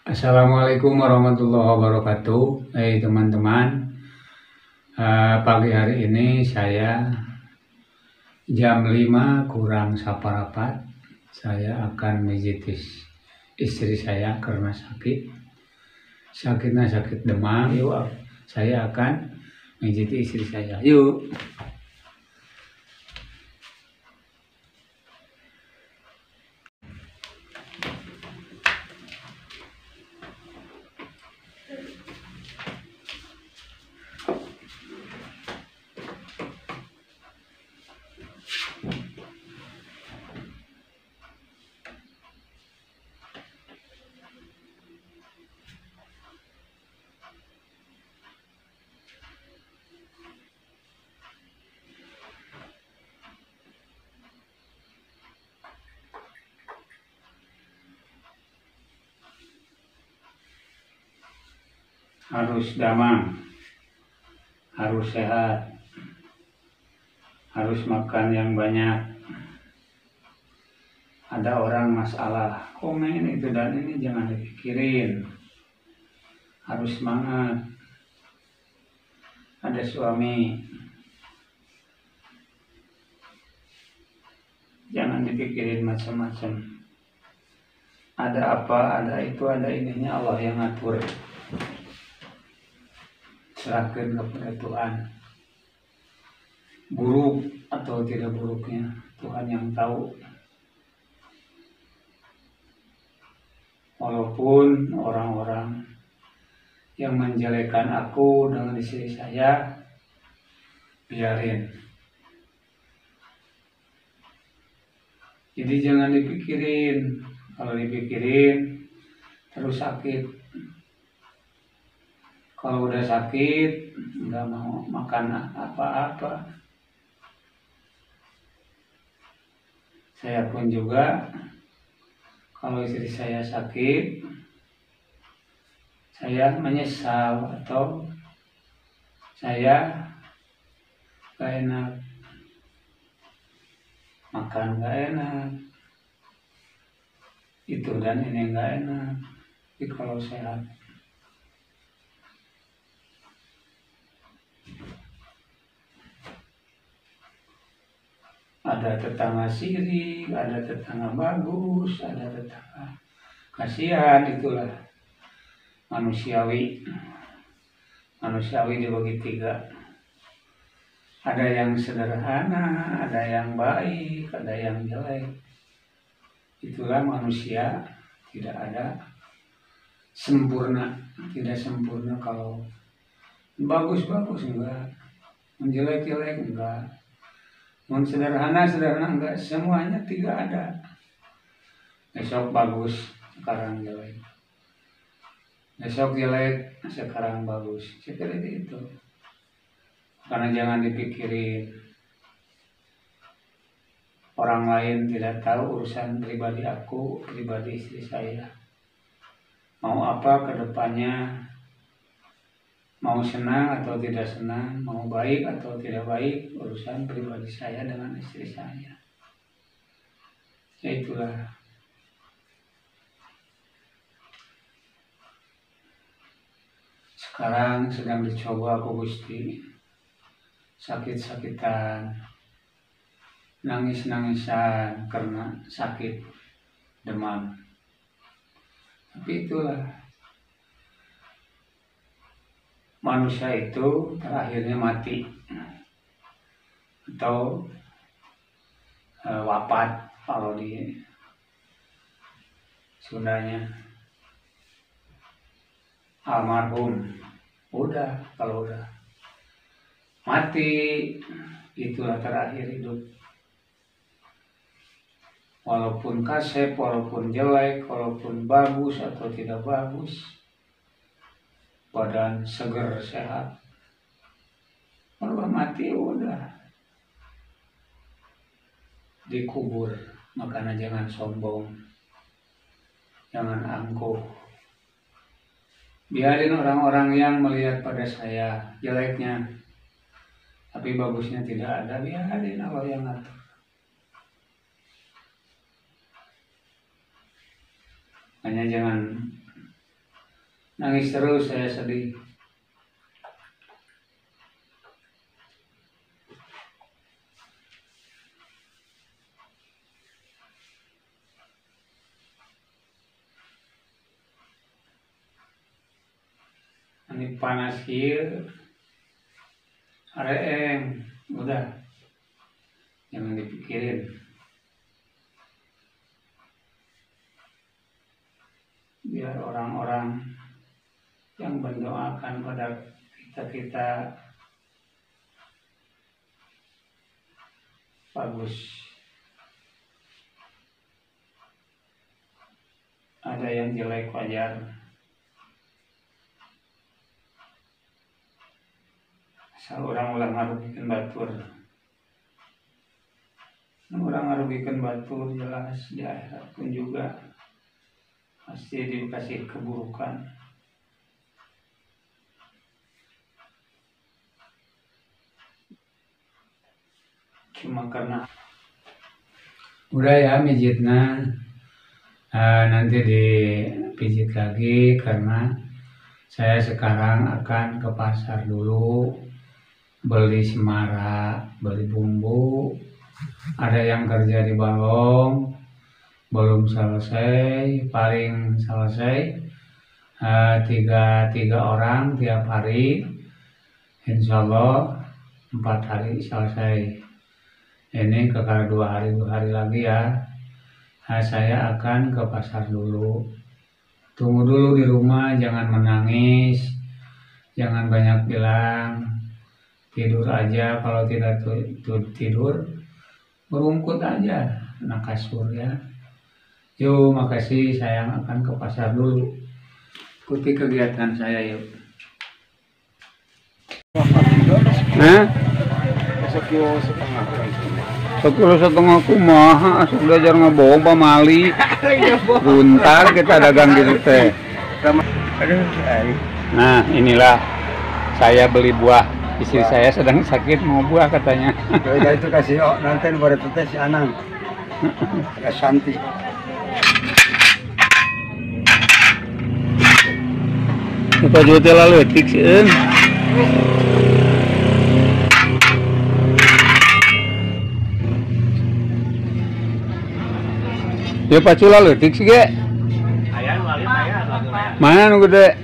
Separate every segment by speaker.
Speaker 1: Assalamualaikum warahmatullahi wabarakatuh. Hai teman-teman, pagi hari ini saya jam 5 kurang saparapat. Saya akan mijitis istri saya karena sakit. Sakitnya sakit demam. Yuk, saya akan mijiti istri saya. Yuk. Harus damang, harus sehat, harus makan yang banyak. Ada orang masalah, komen itu dan ini jangan dipikirin. Harus semangat. Ada suami, jangan dipikirin macam-macam. Ada apa, ada itu, ada ininya, Allah yang ngatur. Serahkan kepada Tuhan. Buruk atau tidak buruknya Tuhan yang tahu. Walaupun orang-orang yang menjelekan aku dengan istri saya, biarin. Jadi jangan dipikirin. Kalau dipikirin terus sakit. Kalau udah sakit nggak mau makan apa-apa. Saya pun juga kalau istri saya sakit, saya menyesal atau saya gak enak, makan gak enak, itu dan ini gak enak. Tapi kalau sehat, ada tetangga sirik, ada tetangga bagus, ada tetangga kasihan. Itulah manusiawi dibagi tiga. Ada yang sederhana, ada yang baik, ada yang jelek. Itulah manusia, tidak ada sempurna. Tidak sempurna. Kalau bagus-bagus enggak, menjelek-jelek enggak, sederhana enggak, semuanya tiga ada. Besok bagus, sekarang jelek. Besok jelek, sekarang bagus. Seperti itu. Karena jangan dipikirin orang lain, tidak tahu urusan pribadi aku, pribadi istri saya. Mau apa ke depannya, mau senang atau tidak senang, mau baik atau tidak baik, urusan pribadi saya dengan istri saya. Ya itulah. Sekarang sedang dicoba aku Gusti, sakit-sakitan, nangis-nangisan karena sakit demam. Tapi itulah, manusia itu terakhirnya mati atau wafat kalau di Sundanya, almarhum. Udah, kalau udah mati, itulah terakhir hidup. Walaupun kasep, walaupun jelek, walaupun bagus atau tidak bagus, badan seger, sehat, kalau mati udah dikubur. Makanya jangan sombong, jangan angkuh. Biarin orang-orang yang melihat pada saya jeleknya, tapi bagusnya tidak ada, biarin, Allah yang ngatur. Hanya jangan Nangis terus, saya sedih. Ini panas kieu. Areeng, udah. Jangan dipikirin. Biar orang-orang yang mendoakan pada kita bagus. Ada yang jelek wajar. Asal orang ulah ngarugikan batur. Orang ngarugikan batur jelas di akhirat pun juga pasti dikasih keburukan. Cuma karena udah ya mijitnya nanti dipijit lagi karena saya sekarang akan ke pasar dulu beli semara, beli bumbu. Ada yang kerja di balong belum selesai, paling selesai tiga orang tiap hari, insya Allah 4 hari selesai. Ini kekal 2 hari lagi ya. Saya akan ke pasar dulu. Tunggu dulu di rumah, jangan menangis, jangan banyak bilang, tidur aja. Kalau tidak tidur, merungkut aja, anak kasur ya. Yuk, makasih, sayang akan ke pasar dulu. Ikuti kegiatan saya yuk. Nah, 1,5 kilo kumaha sudah jarang ngebohong pamali. Bentar kita dagang gitu teh. Nah, inilah saya beli buah. Istri saya sedang sakit mau buah katanya.
Speaker 2: Itu kasih nanti baru teh si Anang. Santi.
Speaker 1: Kita jual lalu etik sih. Ya pacula leutik sih ge.
Speaker 2: Aya nu alit aya.
Speaker 1: Mana nu gede?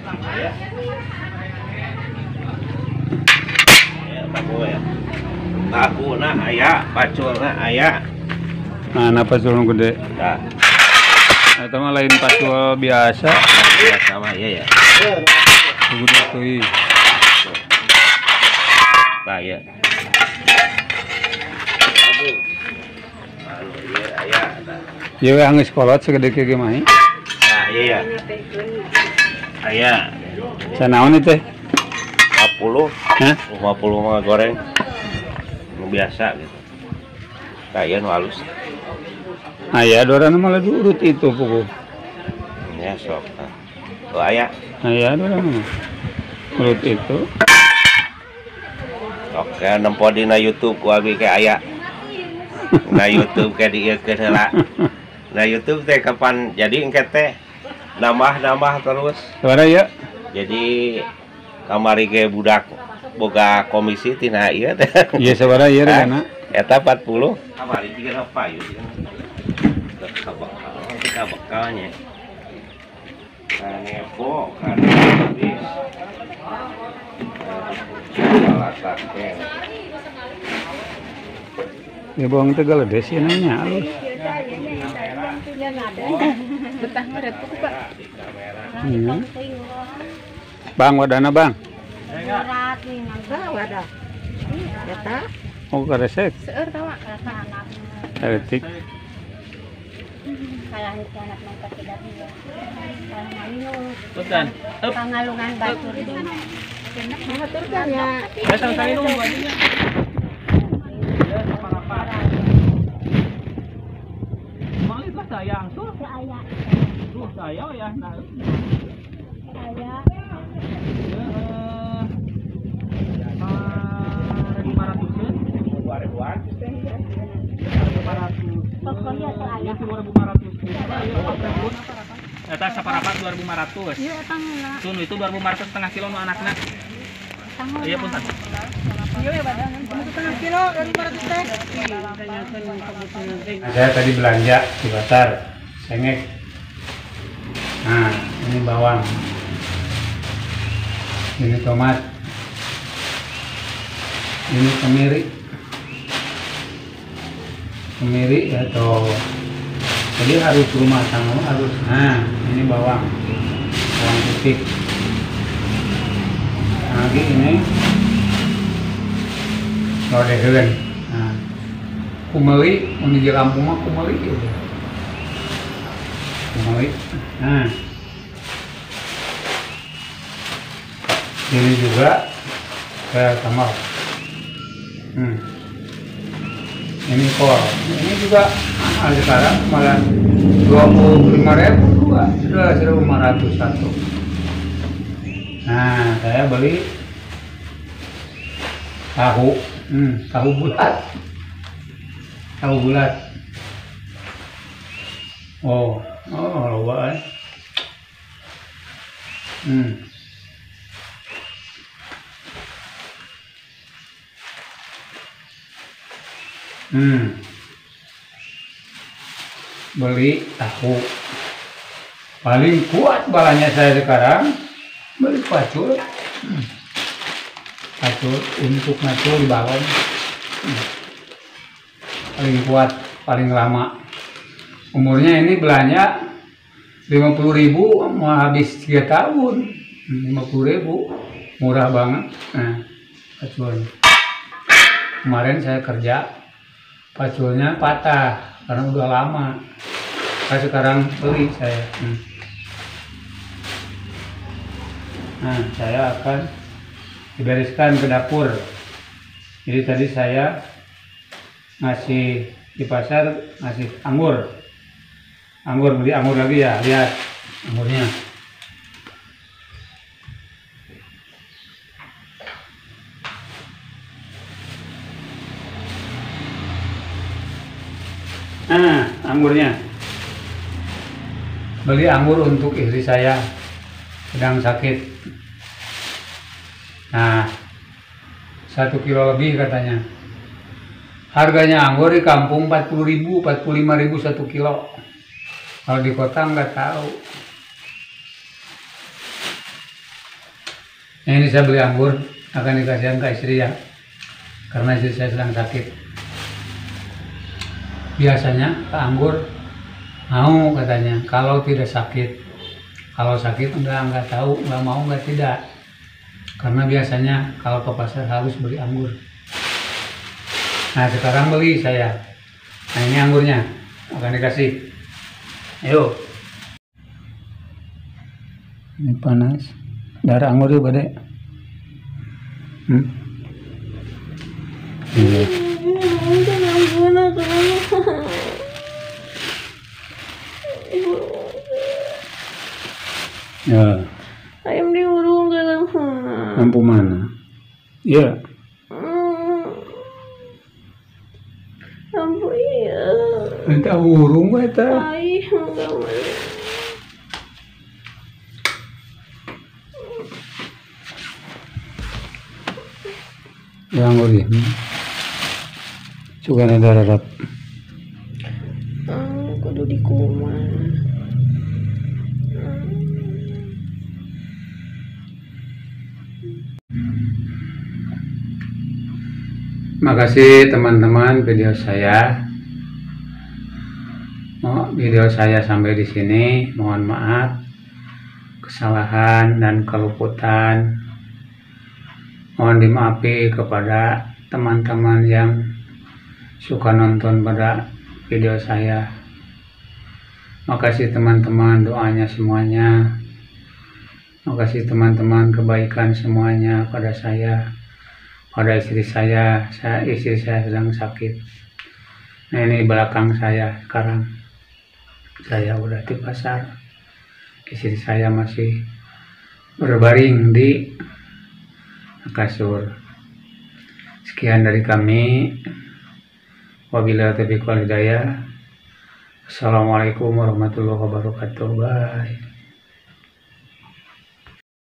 Speaker 2: Bakuna aya, paculna aya.
Speaker 1: Mana pacul nu gede?
Speaker 2: Tah.
Speaker 1: Eta mah lain pacul biasa.
Speaker 2: Biasa mah iya ya.
Speaker 1: Gede teuy.
Speaker 2: Tah ya. Anu ieu aya.
Speaker 1: Ieu we geus kolot segede kieu ge mah.
Speaker 2: Nah, iya ya. Aya.
Speaker 1: Sanaon ieu teh?
Speaker 2: 50.
Speaker 1: Hah?
Speaker 2: 50 mah goreng. Nu biasa gitu. Kayak nu halus.
Speaker 1: Aya dorana malah diurut itu pokok.
Speaker 2: Ya sok. Oh aya.
Speaker 1: Aya dorana mah. Urut itu.
Speaker 2: Oke, nempo dina YouTube ku abi ke aya. Na YouTube ke dieukeun heula. Na YouTube teh kapan jadi engke teh nambah terus.
Speaker 1: Sabaraha ya?
Speaker 2: Jadi kamari ge budak boga komisi tina ieu teh.
Speaker 1: Iya sabaraha ieu regana?
Speaker 2: Eta 40. Kamari juga apa ieu? Kita bekalnya. Kanepo kan habis. Alasan
Speaker 1: Ya bawang tegal ada sih nanya halus.
Speaker 3: Betah ngaret tuh Pak.
Speaker 1: Bang wadana bang.
Speaker 3: Berat nih nangga wadah. Eta
Speaker 1: Oh karesek.
Speaker 3: seueur tawa rasa anak.
Speaker 1: Etik.
Speaker 3: Kalah itu anak mangkat tidak dia. Kalah malu.
Speaker 4: Betul.
Speaker 3: Pangalungan batur di. Batur kan ya.
Speaker 4: Saya kali nunggu aja. Malit lah sayang tuh.
Speaker 3: Saya
Speaker 4: Tuh saya ya. Nah.
Speaker 3: saya
Speaker 4: 500-an.
Speaker 2: 2000-an.
Speaker 4: 500.
Speaker 3: pokoknya saya.
Speaker 4: Itu 2500. Ayo, apa Eta saparapat 2.500.
Speaker 3: Iya, etang lah.
Speaker 4: Sun itu 2.500 setengah kilo nu anakna.
Speaker 3: Tanggung.
Speaker 4: Iya punten.
Speaker 3: Iya ya badan. Kamu setengah kilo dari 500 teh.
Speaker 1: Saya tadi belanja di pasar, sengek. Nah, ini bawang. Ini tomat. Ini kemiri. Kemiri atau jadi harus rumah tangga harus. Nah, ini bawang. Bawang putih. Lagi ini lodeheun. Nah, kumeli menuju kampung mah kumeli gitu. Kumeli. Nah, ini juga saya tambah. Ini kol. Ini juga mahal sekarang malah 25.000 dua, sudah 1.500 satu. Nah, saya beli tahu, tahu bulat. Tahu bulat. Oh, loba. Beli tahu. Paling kuat balanya saya sekarang beli pacul. Pacul untuk pacul di balon. Paling kuat, paling lama. Umurnya ini belanja 50.000 mau habis 3 tahun. 50.000 murah banget. Nah, pacul. Kemarin saya kerja, paculnya patah karena udah lama. Sekarang beli saya. Nah, saya akan dibereskan ke dapur. Jadi tadi saya ngasih di pasar, ngasih anggur. Beli anggur lagi ya, lihat anggurnya. Nah, anggurnya. Beli anggur untuk istri saya sedang sakit. Nah, 1 kilo lebih katanya. Harganya anggur di kampung 40.000, 45.000 1 kilo. Kalau di kota nggak tahu. Nah, ini saya beli anggur akan dikasihkan ke istri ya, karena istri saya sedang sakit. Biasanya ke anggur mau katanya kalau tidak sakit. Kalau sakit enggak tahu, enggak mau, enggak tidak. Karena biasanya kalau ke pasar harus beli anggur. Nah, sekarang beli saya. Nah, ini anggurnya akan dikasih. Ayo. Ini panas. Darah anggur juga deh. Iya. Ya.
Speaker 3: Ayam diurung ke dalam.
Speaker 1: Lampu mana? Iya.
Speaker 3: Lampu iya.
Speaker 1: Entah urung eta.
Speaker 3: Ai, enggak mau.
Speaker 1: Yang uri. Juga ada darat.
Speaker 3: Kudu dikuman.
Speaker 1: Makasih teman-teman video saya. Video saya sampai di sini. Mohon maaf kesalahan dan keluputan. Mohon dimaafi kepada teman-teman yang suka nonton pada video saya. Makasih teman-teman doanya semuanya. Makasih teman-teman kebaikan semuanya pada saya. Pada istri saya sedang sakit. Nah, ini belakang saya sekarang. Saya udah di pasar. Istri saya masih berbaring di kasur. Sekian dari kami. Wabillahi taufiq wal hidayah. Assalamualaikum warahmatullahi wabarakatuh. Bye.